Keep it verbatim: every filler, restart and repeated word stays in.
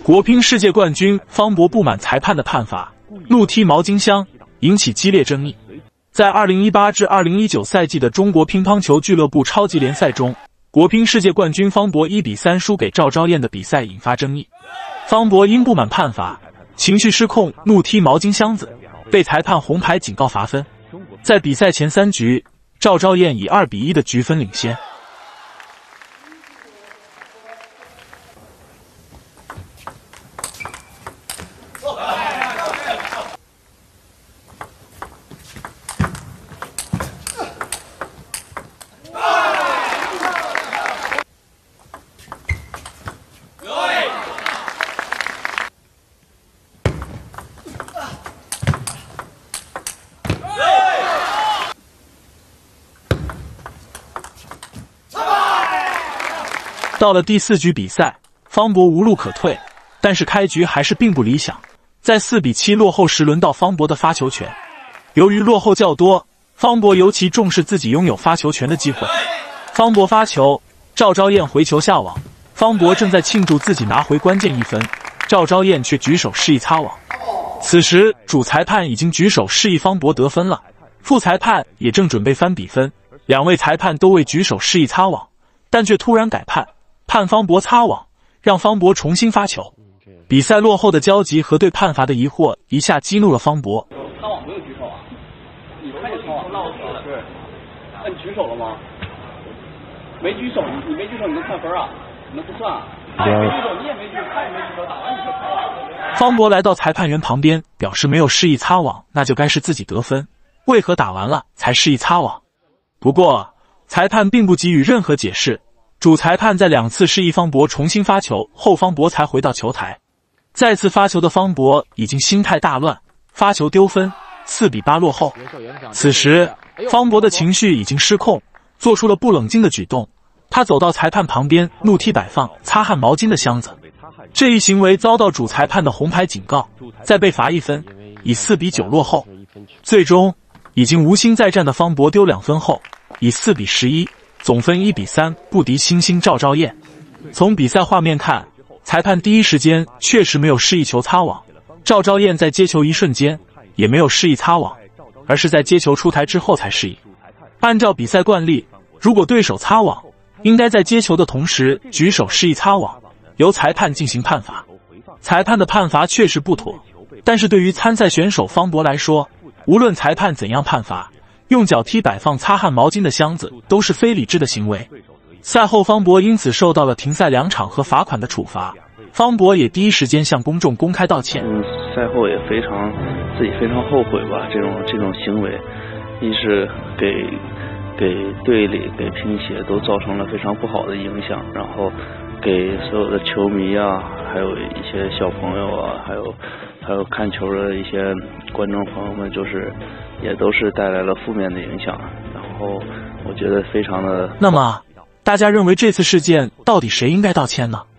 国乒世界冠军方博不满裁判的判罚，怒踢毛巾箱，引起激烈争议。在二零一八至二零一九赛季的中国乒乓球俱乐部超级联赛中，国乒世界冠军方博一比三输给赵昭燕的比赛引发争议。方博因不满判罚，情绪失控，怒踢毛巾箱子，被裁判红牌警告罚分。在比赛前三局，赵昭燕以二比一的局分领先。到了第四局比赛，方博无路可退，但是开局还是并不理想。在四比七落后时，轮到方博的发球权。由于落后较多，方博尤其重视自己拥有发球权的机会。方博发球，赵昭燕回球下网，方博正在庆祝自己拿回关键一分，赵昭燕却举手示意擦网。此时主裁判已经举手示意方博得分了，副裁判也正准备翻比分，两位裁判都未举手示意擦网，但却突然改判。判方博擦网，让方博重新发球。比赛落后的焦急和对判罚的疑惑一下激怒了方博。 擦网没有举手啊？你看见擦网了？是。那你举手了吗？没举手，你你没举手，你能看分啊？你能不算啊？他也没举手，你也没举手，他也没举手，打完你就擦网。 方博来到裁判员旁边，表示没有示意擦网，那就该是自己得分，为何打完了才示意擦网？不过裁判并不给予任何解释。主裁判在两次示意方博重新发球后，方博才回到球台。再次发球的方博已经心态大乱，发球丢分，四比八落后。此时方博的情绪已经失控，做出了不冷静的举动。他走到裁判旁边，怒踢摆放擦汗毛巾的箱子。这一行为遭到主裁判的红牌警告，再被罚一分，以四比九落后。最终已经无心再战的方博丢两分后，以四比十一总分一比三不敌新星赵昭燕。从比赛画面看，裁判第一时间确实没有示意球擦网，赵昭燕在接球一瞬间也没有示意擦网，而是在接球出台之后才示意。按照比赛惯例，如果对手擦网，应该在接球的同时举手示意擦网，由裁判进行判罚。裁判的判罚确实不妥，但是对于参赛选手方博来说，无论裁判怎样判罚，用脚踢摆放擦汗毛巾的箱子都是非理智的行为。赛后方博因此受到了停赛两场和罚款的处罚，方博也第一时间向公众公开道歉。 嗯，赛后也非常自己非常后悔吧，这种这种行为，一是给给队里给乒协都造成了非常不好的影响，然后给所有的球迷啊，还有一些小朋友啊，还有还有看球的一些观众朋友们，就是也都是带来了负面的影响。然后我觉得非常的…… 那么大家认为这次事件到底谁应该道歉呢？